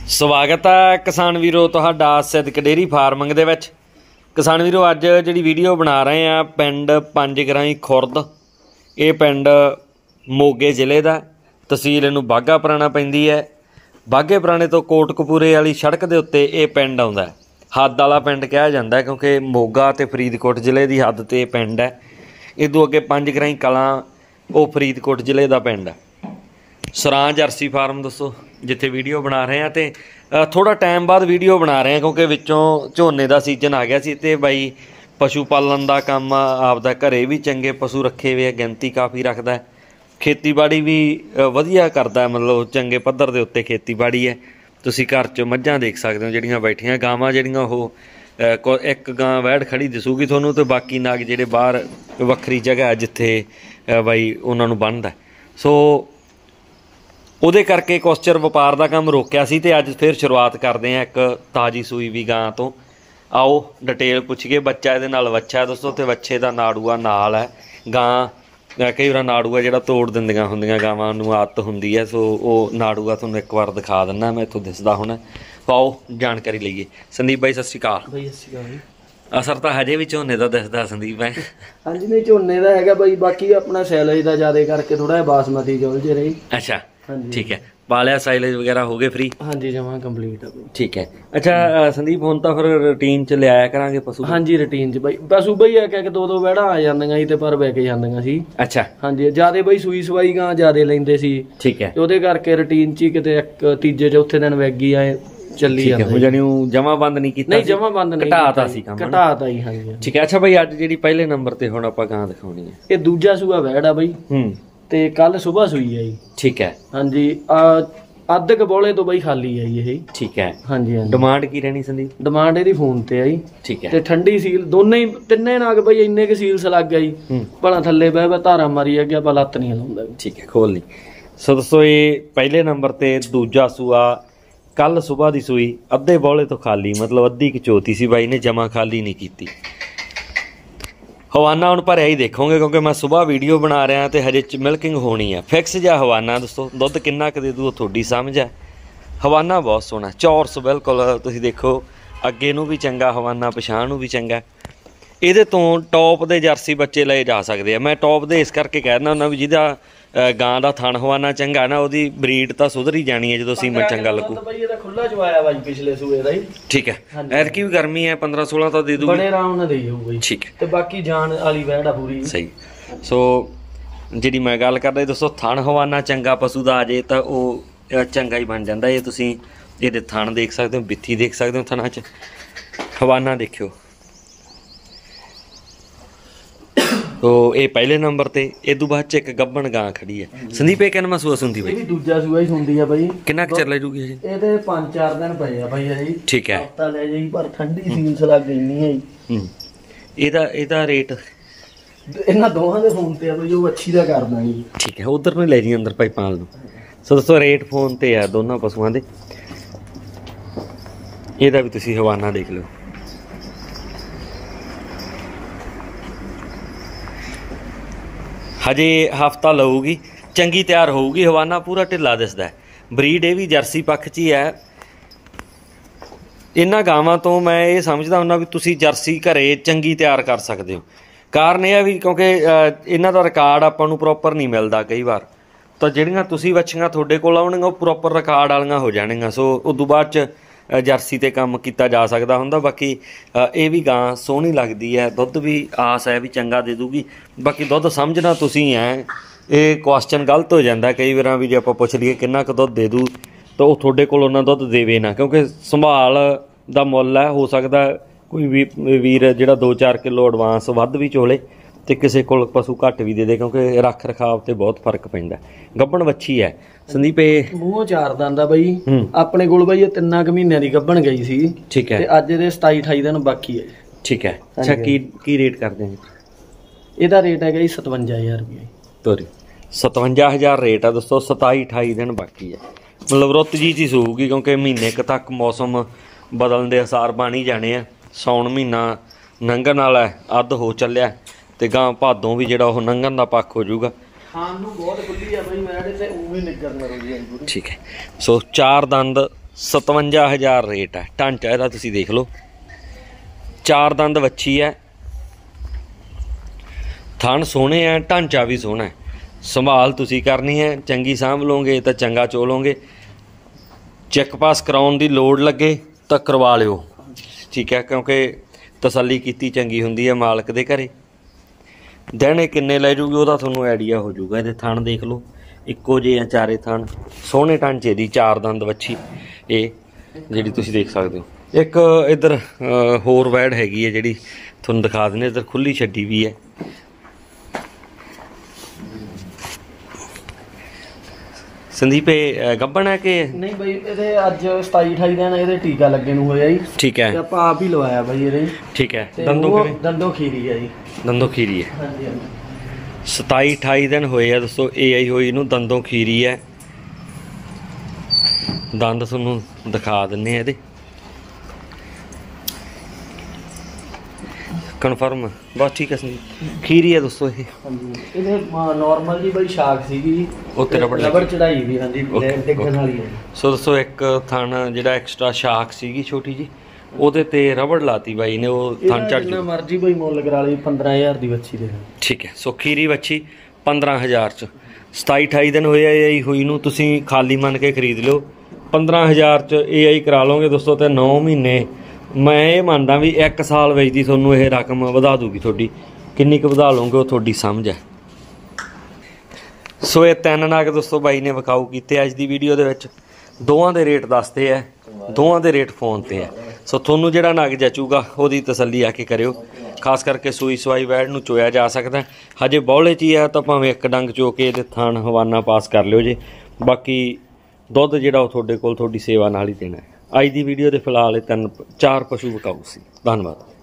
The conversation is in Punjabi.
ਸਵਾਗਤ ਹੈ ਕਿਸਾਨ ਵੀਰੋ ਤੁਹਾਡਾ ਸਿੱਧਕ ਡੇਅਰੀ ਫਾਰਮਿੰਗ ਦੇ ਵਿੱਚ। ਕਿਸਾਨ ਵੀਰੋ ਅੱਜ ਜਿਹੜੀ ਵੀਡੀਓ ਬਣਾ ਰਹੇ ਆ ਪਿੰਡ ਪੰਜ ਗਰਾਈ ਖੁਰਦ, ਇਹ ਪਿੰਡ ਮੋਗੇ ਜ਼ਿਲ੍ਹੇ ਦਾ, ਤਹਿਸੀਲ ਇਹਨੂੰ ਬਾਘਾ ਪੁਰਾਣਾ ਪੈਂਦੀ ਹੈ। ਬਾਘੇ ਪੁਰਾਣੇ ਤੋਂ ਕੋਟਕਪੂਰੇ ਵਾਲੀ ਸੜਕ ਦੇ ਉੱਤੇ ਇਹ ਪਿੰਡ ਆਉਂਦਾ ਹੈ। ਹੱਦ ਵਾਲਾ ਪਿੰਡ ਕਿਹਾ ਜਾਂਦਾ ਕਿਉਂਕਿ ਮੋਗਾ ਅਤੇ ਫਰੀਦਕੋਟ ਜ਼ਿਲ੍ਹੇ ਦੀ ਹੱਦ 'ਤੇ ਇਹ ਪਿੰਡ ਹੈ। ਇਦੋਂ ਅੱਗੇ ਪੰਜ ਗਰਾਈ ਕਲਾਂ ਉਹ ਫਰੀਦਕੋਟ ਜ਼ਿਲ੍ਹੇ ਦਾ ਪਿੰਡ ਹੈ। ਸਰਾਂ ਜਰਸੀ ਫਾਰਮ ਦੱਸੋ ਜਿੱਥੇ ਵੀਡੀਓ ਬਣਾ ਰਹੇ ਹਾਂ, ਅਤੇ ਥੋੜ੍ਹਾ ਟਾਈਮ ਬਾਅਦ ਵੀਡੀਓ ਬਣਾ ਰਹੇ ਹਾਂ ਕਿਉਂਕਿ ਵਿੱਚੋਂ ਝੋਨੇ ਦਾ ਸੀਜ਼ਨ ਆ ਗਿਆ ਸੀ ਅਤੇ ਬਾਈ ਪਸ਼ੂ ਪਾਲਣ ਦਾ ਕੰਮ ਆਪਦਾ ਘਰੇ ਵੀ ਚੰਗੇ ਪਸ਼ੂ ਰੱਖੇ ਹੋਏ ਆ, ਗਿਣਤੀ ਕਾਫੀ ਰੱਖਦਾ, ਖੇਤੀਬਾੜੀ ਵੀ ਵਧੀਆ ਕਰਦਾ, ਮਤਲਬ ਚੰਗੇ ਪੱਧਰ ਦੇ ਉੱਤੇ ਖੇਤੀਬਾੜੀ ਹੈ। ਤੁਸੀਂ ਘਰ 'ਚ ਮੱਝਾਂ ਦੇਖ ਸਕਦੇ ਹੋ ਜਿਹੜੀਆਂ ਬੈਠੀਆਂ, ਗਾਵਾਂ ਜਿਹੜੀਆਂ ਉਹ ਇੱਕ ਗਾਂ ਵੈੜ ਖੜੀ ਦਿਸੂਗੀ ਤੁਹਾਨੂੰ, ਅਤੇ ਬਾਕੀ ਨਾਗ ਜਿਹੜੇ ਬਾਹਰ ਵੱਖਰੀ ਜਗ੍ਹਾ ਜਿੱਥੇ ਬਾਈ ਉਹਨਾਂ ਨੂੰ ਬੰਨ੍ਹਦਾ। ਸੋ ਉਹਦੇ ਕਰਕੇ ਕੁਛ ਚਿਰ ਵਪਾਰ ਦਾ ਕੰਮ ਰੋਕਿਆ ਸੀ ਅਤੇ ਅੱਜ ਫਿਰ ਸ਼ੁਰੂਆਤ ਕਰਦੇ ਹਾਂ ਇੱਕ ਤਾਜ਼ੀ ਸੂਈ ਵੀ ਗਾਂ ਤੋਂ। ਆਓ ਡਿਟੇਲ ਪੁੱਛੀਏ। ਬੱਚਾ ਇਹਦੇ ਨਾਲ ਵੱਛਾ ਦੋਸਤੋ, ਅਤੇ ਵੱਛੇ ਦਾ ਨਾੜੂਆ ਨਾਲ ਹੈ। ਗਾਂ ਕਈ ਵਾਰ ਨਾੜੂਆ ਜਿਹੜਾ ਤੋੜ ਦਿੰਦੀਆਂ ਹੁੰਦੀਆਂ ਗਾਵਾਂ ਨੂੰ ਆਦਤ ਹੁੰਦੀ ਹੈ, ਸੋ ਉਹ ਨਾੜੂਆ ਤੁਹਾਨੂੰ ਇੱਕ ਵਾਰ ਦਿਖਾ ਦਿੰਦਾ ਮੈਂ, ਇੱਥੋਂ ਦਿਸਦਾ ਹੁਣ। ਆਓ ਜਾਣਕਾਰੀ ਲਈਏ। ਸੰਦੀਪ ਬਾਈ ਸਤਿ ਸ਼੍ਰੀ ਅਕਾਲ। ਬਾਈ ਸਤਿ ਸ਼੍ਰੀ ਅਕਾਲ। ਅਸਰ ਤਾਂ ਹਜੇ ਵੀ ਝੋਨੇ ਦਾ ਦਿਸਦਾ ਸੰਦੀਪ ਹੈ। ਹਾਂਜੀ ਨਹੀਂ ਝੋਨੇ ਦਾ ਹੈਗਾ ਬਾਈ, ਬਾਕੀ ਆਪਣਾ ਸੈਲੇਜ ਦਾ ਜ਼ਿਆਦਾ ਕਰਕੇ ਥੋੜਾ ਜਿਹਾ ਬਾਸਮਤੀ ਜੁਲਝੇ ਰਹੀ। ਅੱਛਾ ਠੀਕ ਹੈ, ਪਾਲਿਆ ਸਾਈਲੇਜ ਵਗੈਰਾ ਹੋ ਗਏ ਫ੍ਰੀ? ਹਾਂਜੀ ਜਮਾਂ ਕੰਪਲੀਟ ਆ। ਠੀਕ ਹੈ। ਅੱਛਾ ਸੰਦੀਪ ਹੁਣ ਤਾਂ ਫਿਰ ਰੂਟੀਨ 'ਚ ਲਿਆਇਆ ਕਰਾਂਗੇ ਪਸ਼ੂ? ਹਾਂਜੀ ਰੂਟੀਨ 'ਚ ਬਾਈ ਪਸ਼ੂ ਬਈ ਇੱਕ ਦੋ ਵਹਿੜਾਂ ਆ ਜਾਂਦੀਆਂ ਸੀ ਤੇ ਪਰ ਵਿਕ ਜਾਂਦੀਆਂ ਸੀ। ਅੱਛਾ ਹਾਂਜੀ ਜਿਆਦਾ ਬਈ ਸੂਈ ਸਵਾਈ ਗਾਂ ਜ਼ਿਆਦਾ ਲੈਂਦੇ ਸੀ। ਠੀਕ ਹੈ। ਉਹਦੇ ਕਰਕੇ ਰੂਟੀਨ 'ਚ ਹੀ ਕਿਤੇ ਇੱਕ ਤੀਜੇ ਚੌਥੇ ਦਿਨ ਵਿਕ ਗਈ ਆਏ ਚੱਲੀ ਜਾਂਦਾ। ਜਾਨੀ ਉਹ ਜਮਾ ਬੰਦ ਨਹੀਂ ਕੀਤਾ? ਨਹੀਂ ਜਮਾ ਬੰਦ ਨਹੀਂ, ਘਟਾਤਾ ਸੀ ਕੰਮ, ਘਟਾਤਾ ਹੀ। ਹਾਂਜੀ ਠੀਕ ਹੈ। ਅੱਛਾ ਬਾਈ ਅੱਜ ਜਿਹੜੀ ਪਹਿਲੇ ਨੰਬਰ ਤੇ ਹੁਣ ਆਪਾਂ ਗਾਂ ਦਿਖਾਉਣੀ ਹੈ, ਇਹ ਦੂਜਾ ਸੂਆ ਵਹਿੜ ਆ ਬਾਈ, ਤੇ ਕੱਲ ਸੁਬਾਹ ਸੂਈ ਆ ਜੀ। ਠੀਕ ਹੈ। ਹਾਂਜੀ ਅੱਧ ਕਬੋਲੇ ਤੋਂ ਬਾਈ ਖਾਲੀ ਆਈ ਇਹ। ਠੀਕ ਹੈ। ਹਾਂਜੀ ਹਾਂਜੀ। ਡਿਮਾਂਡ ਕੀ ਰਹਿਣੀ ਸੰਦੀਪ? ਡਿਮਾਂਡ ਇਹਦੀ ਫੋਨ ਤੇ ਆਈ। ਠੀਕ ਹੈ। ਤੇ ਠੰਡੀ ਸੀਲ ਦੋਨੇ ਹੀ ਤਿੰਨੇ ਨਾਗ ਬਾਈ ਇੰਨੇ ਕੁ ਸੀਲਸ ਲੱਗ ਗਈ, ਭਲਾ ਥੱਲੇ ਬਹਿ ਬਹਿ ਧਾਰਾ ਮਾਰੀ ਅੱਗੇ ਆਪਾਂ ਲੱਤ ਨਹੀਂ ਲਾਉਂਦਾ। ਠੀਕ ਹੈ, ਖੋਲ ਲਈ। ਸੋ ਦੱਸੋ ਇਹ ਪਹਿਲੇ ਨੰਬਰ ਤੇ ਦੂਜਾ ਸੂਆ ਕੱਲ ਸੁਬਾਹ ਦੀ ਸੂਈ, ਅੱਧੇ ਬੋਲੇ ਤੋਂ ਖਾਲੀ, ਮਤਲਬ ਅੱਧੀ ਕਚੋਤੀ ਸੀ, ਬਾਈ ਨੇ ਜਮਾ ਖਾਲੀ ਨਹੀਂ ਕੀਤੀ। ਹਵਾਨਾ ਹੁਣ ਭਰਿਆ ਹੀ ਦੇਖੋਗੇ ਕਿਉਂਕਿ ਮੈਂ ਸੁਬਾਹ ਵੀਡੀਓ ਬਣਾ ਰਿਹਾ ਅਤੇ ਹਜੇ ਮਿਲਕਿੰਗ ਹੋਣੀ ਆ। ਫਿਕਸ ਜਿਹਾ ਹਵਾਨਾ ਦੋਸਤੋ, ਦੁੱਧ ਕਿੰਨਾ ਕੁ ਦੇ ਦੂ ਤੁਹਾਡੀ ਸਮਝ ਹੈ। ਹਵਾਨਾ ਬਹੁਤ ਸੋਹਣਾ ਚੌਰਸ ਬਿਲਕੁਲ, ਤੁਸੀਂ ਦੇਖੋ ਅੱਗੇ ਨੂੰ ਵੀ ਚੰਗਾ ਹਵਾਨਾ, ਪਛਾਣ ਨੂੰ ਵੀ ਚੰਗਾ। ਇਹਦੇ ਤੋਂ ਟੌਪ ਦੇ ਜਰਸੀ ਬੱਚੇ ਲਏ ਜਾ ਸਕਦੇ ਆ। ਮੈਂ ਟੌਪ ਦੇ ਇਸ ਕਰਕੇ ਕਹਿ ਦਿੰਦਾ ਹੁੰਦਾ ਵੀ ਜਿਹਦਾ ਗਾਂ ਦਾ ਥਣ ਹਵਾਨਾ ਚੰਗਾ ਨਾ, ਉਹਦੀ ਬਰੀਡ ਤਾਂ ਸੁਧਰ ਹੀ ਜਾਣੀ ਹੈ ਜਦੋਂ ਸੀਮਨ ਚੰਗਾ ਲੱਗੂ। ਖੁੱਲਾ ਚਵਾਇਆ ਬਾਈ ਪਿਛਲੇ ਸੂਏ ਦਾ ਹੀ। ਠੀਕ ਹੈ। ਐਤਕੀ ਵੀ ਗਰਮੀ ਹੈ, 15-16 ਤਾਂ ਦੇ ਦੂਗੀ, ਬੜੇ ਆਰਾਮ ਨਾਲ ਦੇ ਜਾਊਗਾ ਜੀ। ਠੀਕ ਹੈ। ਤੇ ਬਾਕੀ ਜਾਨ ਵਾਲੀ ਵਹਿੜ ਆ ਪੂਰੀ। ਸਹੀ। ਸੋ ਜਿਹੜੀ ਮੈਂ ਗੱਲ ਕਰਦਾ ਦੋਸਤੋ, ਥਣ ਹਵਾਨਾ ਚੰਗਾ ਪਸ਼ੂ ਦਾ ਆ ਜੇ ਤਾਂ ਉਹ ਚੰਗਾ ਹੀ ਬਣ ਜਾਂਦਾ। ਇਹ ਤੁਸੀਂ ਇਹਦੇ ਥਣ ਦੇਖ ਸਕਦੇ ਹੋ, ਬਿੱਥੀ ਦੇਖ ਸਕਦੇ ਹੋ, ਥਣਾਂ 'ਚ ਹਵਾਨਾ ਦੇਖਿਓ। ਤੋ ਇਹ ਪਹਿਲੇ ਨੰਬਰ ਤੇ। ਇਹ ਤੋਂ ਬਾਅਦ 'ਚ ਇੱਕ ਗੱਭਣ ਗਾਂ ਖੜੀ ਹੈ। ਸੰਦੀਪ ਇਹ ਕਿੰਨਾ ਸੂਆ ਸੁਣਦੀ ਬਾਈ? ਦੂਜਾ ਸੂਆ ਹੀ ਸੁਣਦੀ ਆ ਬਾਈ। ਕਿੰਨਾ ਕੁ ਚਿਰ ਲੈ ਜੂਗੀ ਜੀ? ਇਹਦੇ 5-4 ਦਿਨ ਪਏ ਆ ਬਾਈ ਜੀ। ਠੀਕ ਹੈ। ਹਫਤਾ ਲੈ ਜਾਈ, ਪਰ ਠੰਡੀ ਸੀਲਸ ਲੱਗ ਗਈ ਨਹੀਂ ਹੈ। ਇਹਦਾ ਰੇਟ ਇਹਨਾਂ ਦੋਹਾਂ ਦੇ ਫੋਨ ਤੇ ਆ ਬਾਈ, ਉਹ ਅੱਛੀ ਦਾ ਕਰ ਦਾਂਗੇ। ਠੀਕ ਹੈ। ਉਧਰ ਨੂੰ ਲੈ ਜੀ ਅੰਦਰ ਭਾਈ ਪਾਲ ਨੂੰ। ਸੋ ਦੋਸਤੋ ਰੇਟ ਫੋਨ ਤੇ ਆ ਦੋਨਾਂ ਪਸ਼ੂਆਂ ਦੇ। ਇਹਦਾ ਵੀ ਤੁਸੀਂ ਹਵਾਨਾ ਦੇਖ ਲਓ। ਹਜੇ ਹਫਤਾ ਲਊਗੀ, ਚੰਗੀ ਤਿਆਰ ਹੋਊਗੀ। ਹਵਾਨਾ ਪੂਰਾ ਢਿੱਲਾ ਦਿਸਦਾ। ਬਰੀਡ ਇਹ ਵੀ ਜਰਸੀ ਪੱਖ 'ਚ ਹੀ ਹੈ। ਇਹਨਾਂ ਗਾਵਾਂ ਤੋਂ ਮੈਂ ਇਹ ਸਮਝਦਾ ਹੁੰਦਾ ਵੀ ਤੁਸੀਂ ਜਰਸੀ ਘਰੇ ਚੰਗੀ ਤਿਆਰ ਕਰ ਸਕਦੇ ਹੋ। ਕਾਰਨ ਇਹ ਹੈ ਵੀ ਕਿਉਂਕਿ ਇਹਨਾਂ ਦਾ ਰਿਕਾਰਡ ਆਪਾਂ ਨੂੰ ਪ੍ਰੋਪਰ ਨਹੀਂ ਮਿਲਦਾ ਕਈ ਵਾਰ, ਤਾਂ ਜਿਹੜੀਆਂ ਤੁਸੀਂ ਵੱਛੀਆਂ ਤੁਹਾਡੇ ਕੋਲ ਆਉਣਗੀਆਂ ਉਹ ਪ੍ਰੋਪਰ ਰਿਕਾਰਡ ਵਾਲੀਆਂ ਹੋ ਜਾਣਗੀਆਂ। ਸੋ ਉਦੋਂ ਬਾਅਦ 'ਚ ਜਰਸੀ 'ਤੇ ਕੰਮ ਕੀਤਾ ਜਾ ਸਕਦਾ ਹੁੰਦਾ। ਬਾਕੀ ਇਹ ਵੀ ਗਾਂ ਸੋਹਣੀ ਲੱਗਦੀ ਹੈ, ਦੁੱਧ ਵੀ ਆਸ ਹੈ ਵੀ ਚੰਗਾ ਦੇ ਦੂਗੀ। ਬਾਕੀ ਦੁੱਧ ਸਮਝਣਾ ਤੁਸੀਂ ਹੈ। ਇਹ ਕੁਐਸਚਨ ਗਲਤ ਹੋ ਜਾਂਦਾ ਕਈ ਵਾਰਾਂ ਵੀ ਜੇ ਆਪਾਂ ਪੁੱਛ ਲਈਏ ਕਿੰਨਾ ਕੁ ਦੁੱਧ ਦੇ ਦੂ ਤਾਂ ਉਹ ਤੁਹਾਡੇ ਕੋਲ ਉਹਨਾਂ ਦੁੱਧ ਦੇਵੇ ਨਾ, ਕਿਉਂਕਿ ਸੰਭਾਲ ਦਾ ਮੁੱਲ ਹੈ। ਹੋ ਸਕਦਾ ਕੋਈ ਵੀ ਵੀਰ ਜਿਹੜਾ 2-4 ਕਿਲੋ ਐਡਵਾਂਸ ਵੱਧ ਵੀ ਚੋਲੇ ਅਤੇ ਕਿਸੇ ਕੋਲ ਪਸ਼ੂ ਘੱਟ ਵੀ ਦੇ ਦੇ, ਕਿਉਂਕਿ ਰੱਖ ਰਖਾਵ 'ਤੇ ਬਹੁਤ ਫਰਕ ਪੈਂਦਾ। ਗੱਭਣ ਵੱਛੀ ਹੈ ਸੰਦੀਪ। ਇਹ ਮੂੰਹ 4 ਦੰਦ ਆ ਬਾਈ ਆਪਣੇ ਕੋਲ ਬਾਈ। ਇਹ 3 ਕੁ ਮਹੀਨਿਆਂ ਦੀ ਗੱਭਣ ਗਈ ਸੀ। ਠੀਕ ਹੈ। ਤੇ ਅੱਜ ਇਹਦੇ 27-28 ਦਿਨ ਬਾਕੀ ਹੈ। ਠੀਕ ਹੈ। ਅੱਛਾ ਕੀ ਰੇਟ ਕਰਦੇ ਨੇ ਇਹਦਾ? ਰੇਟ ਹੈਗਾ ਜੀ 57,000 ਰੁਪਏ ਤੋਰੀ। 57,000 ਰੇਟ ਆ ਦੋਸਤੋ। 27-28 ਦਿਨ ਬਾਕੀ ਹੈ, ਮਤਲਬ ਰੁੱਤ ਜੀ 'ਚ ਹੀ ਸੂਗੀ ਕਿਉਂਕਿ ਮਹੀਨੇ ਕੁ ਤੱਕ ਮੌਸਮ ਬਦਲਣ ਦੇ ਅਸਾਰ ਬਣ ਹੀ ਜਾਣੇ ਆ। ਸਾਉਣ ਮਹੀਨਾ ਲੰਘਣ ਵਾਲਾ, ਅੱਧ ਹੋ ਚੱਲਿਆ, ਤੇ ਗਾਂ ਭਾਦੋਂ ਵੀ ਜਿਹੜਾ ਉਹ ਲੰਘਣ ਦਾ ਪੱਖ ਹੋ ਜਾਊਗਾ। ਖਾਣ ਨੂੰ ਬਹੁਤ ਖੁੱਲੀ ਆ ਬਈ, ਮੈਂ ਤੇ ਉਵੇਂ ਨਿੱਗਰ ਨਾ ਰੋਜੀ। ਠੀਕ ਹੈ। ਸੋ 4 ਦੰਦ 57,000 ਰੇਟ ਹੈ। ਢਾਂਚਾ ਇਹਦਾ ਤੁਸੀਂ ਦੇਖ ਲਓ, 4 ਦੰਦ ਵੱਛੀ ਹੈ, ਥਣ ਸੋਹਣੇ ਹੈ, ਢਾਂਚਾ ਵੀ ਸੋਹਣਾ ਹੈ। ਸੰਭਾਲ ਤੁਸੀਂ ਕਰਨੀ ਹੈ, ਚੰਗੀ ਸਾਂਭ ਲਓਗੇ ਤਾਂ ਚੰਗਾ ਚੋ ਲਓਗੇ। ਚੈੱਕ ਪਾਸ ਕਰਾਉਣ ਦੀ ਲੋੜ ਲੱਗੇ ਤਾਂ ਕਰਵਾ ਲਿਓ, ਠੀਕ ਹੈ, ਕਿਉਂਕਿ ਤਸੱਲੀ ਕੀਤੀ ਚੰਗੀ ਹੁੰਦੀ ਹੈ ਮਾਲਕ ਦੇ ਘਰੇ। ਦਿਨ ਇਹ ਕਿੰਨੇ ਲੈ ਜੂਗੀ ਉਹਦਾ ਤੁਹਾਨੂੰ ਆਈਡੀਆ ਹੋ ਜਾਊਗਾ। ਇਹਦੇ ਥਣ ਦੇਖ ਲਓ, ਇੱਕੋ ਜਿਹੇ ਆ ਚਾਰੇ ਥਣ, ਸੋਹਣੇ ਢਾਂਚੇ ਦੀ 4 ਦੰਦ ਵੱਛੀ ਇਹ ਜਿਹੜੀ ਤੁਸੀਂ ਦੇਖ ਸਕਦੇ ਹੋ। ਇੱਕ ਇੱਧਰ ਹੋਰ ਵੈੜ ਹੈਗੀ ਹੈ ਜਿਹੜੀ ਤੁਹਾਨੂੰ ਦਿਖਾ ਦਿੰਦੇ, ਇੱਧਰ ਖੁੱਲੀ ਛੱਡੀ ਵੀ ਹੈ। ਸੰਦੀਪ ਇਹ ਗੱਭਣ ਹੈ ਕਿ ਨਹੀਂ ਬਈ? ਇਹਦੇ ਅੱਜ 27-28 ਦਿਨ ਇਹਦੇ ਟੀਕਾ ਲੱਗੇ ਨੂੰ ਹੋਇਆ ਜੀ। ਠੀਕ ਹੈ, ਤੇ ਆਪਾਂ ਆਪ ਹੀ ਲਵਾਇਆ ਬਈ ਇਹਦੇ। ਠੀਕ ਹੈ। ਦੰਦੋਂ ਖੀਰੀ ਹੈ ਜੀ। ਦੰਦੋਂ ਖੀਰੀ ਹੈ। ਹਾਂਜੀ ਹਾਂਜੀ। 27-28 ਦਿਨ ਹੋਏ ਆ ਦੋਸਤੋ ਇਹ ਆਈ ਹੋਈ ਨੂੰ, ਦੰਦੋਂ ਖੀਰੀ ਹੈ। ਦੰਦ ਤੁਹਾਨੂੰ ਦਿਖਾ ਦਿੰਨੇ ਆ ਇਹਦੇ, ਕਨਫਰਮ ਬਸ ਠੀਕ ਹੈ ਸੰਦੀਪ, ਖੀਰੀ ਹੈ ਦੋਸਤੋ ਇਹ। ਹਾਂਜੀ, ਇਹਦੇ ਨਾਰਮਲ ਜੀ ਬਈ ਸ਼ਾਕ ਸੀਗੀ, ਉੱਤੇ ਰਬੜ ਚੜਾਈ ਵੀ। ਹਾਂਜੀ, ਡਿੱਗਣ ਵਾਲੀ ਹੈ। ਸੋ ਦੋਸਤੋ ਇੱਕ ਥਣ ਜਿਹੜਾ ਐਕਸਟਰਾ ਸ਼ਾਕ ਸੀਗੀ ਛੋਟੀ ਜੀ, ਉਹਦੇ ਤੇ ਰਬੜ ਲਾਤੀ ਬਾਈ ਨੇ, ਉਹ ਥਣ ਚੜ ਜਿੰਨਾ ਮਰਜੀ ਬਈ ਮੁੱਲ ਕਰਾ ਲਈ, 15,000 ਦੀ ਵੱਛੀ ਦੇ। ਠੀਕ ਹੈ। ਸੋ ਖੀਰੀ ਵੱਛੀ 15,000 ਚ 27-28 ਦਿਨ ਹੋਏ ਆਈ ਹੋਈ ਨੂੰ, ਤੁਸੀਂ ਖਾਲੀ ਮੰਨ ਕੇ ਖਰੀਦ ਲਿਓ। 15,000 ਚ AI ਕਰਾ ਲਓਗੇ ਦੋਸਤੋ, ਤੇ 9 ਮਹੀਨੇ ਮੈਂ ਇਹ ਮੰਨਦਾ ਵੀ 1 ਸਾਲ ਵਿੱਚ ਦੀ ਤੁਹਾਨੂੰ ਇਹ ਰਕਮ ਵਧਾ ਦੂਗੀ। ਤੁਹਾਡੀ ਕਿੰਨੀ ਕੁ ਵਧਾ ਲਓਗੇ ਉਹ ਤੁਹਾਡੀ ਸਮਝ ਹੈ। ਸੋ ਇਹ 3 ਨਗ ਦੋਸਤੋ ਬਾਈ ਨੇ ਵਿਕਾਊ ਕੀਤੇ ਅੱਜ ਦੀ ਵੀਡੀਓ ਦੇ ਵਿੱਚ। ਦੋਵਾਂ ਦੇ ਰੇਟ ਦੱਸਦੇ ਆ, ਦੋਵਾਂ ਦੇ ਰੇਟ ਫੋਨ ਤੇ ਆ। ਸੋ ਤੁਹਾਨੂੰ ਜਿਹੜਾ ਨਗ ਜਚੂਗਾ ਉਹਦੀ ਤਸੱਲੀ ਆ ਕੇ ਕਰਿਓ। ਖਾਸ ਕਰਕੇ ਸੂਈ ਸਵਾਈ ਵੈੜ ਨੂੰ ਚੋਇਆ ਜਾ ਸਕਦਾ, ਹਜੇ ਬੌਲੇ 'ਚ ਹੀ ਆ ਤਾਂ ਭਾਵੇਂ ਇੱਕ ਡੰਗ ਚੋ ਕੇ ਇਹਦੇ ਥਣ ਹਵਾਨਾ ਪਾਸ ਕਰ ਲਿਓ ਜੇ। ਬਾਕੀ ਦੁੱਧ ਜਿਹੜਾ ਉਹ ਤੁਹਾਡੇ ਕੋਲ ਤੁਹਾਡੀ ਸੇਵਾ ਨਾਲ ਹੀ ਦੇਣਾ ਹੈ। ਅੱਜ ਦੀ ਵੀਡੀਓ ਦੇ ਫਿਲਹਾਲ ਇਹ 3-4 ਪਸ਼ੂ ਵਿਕਾਊ ਸੀ। ਧੰਨਵਾਦ।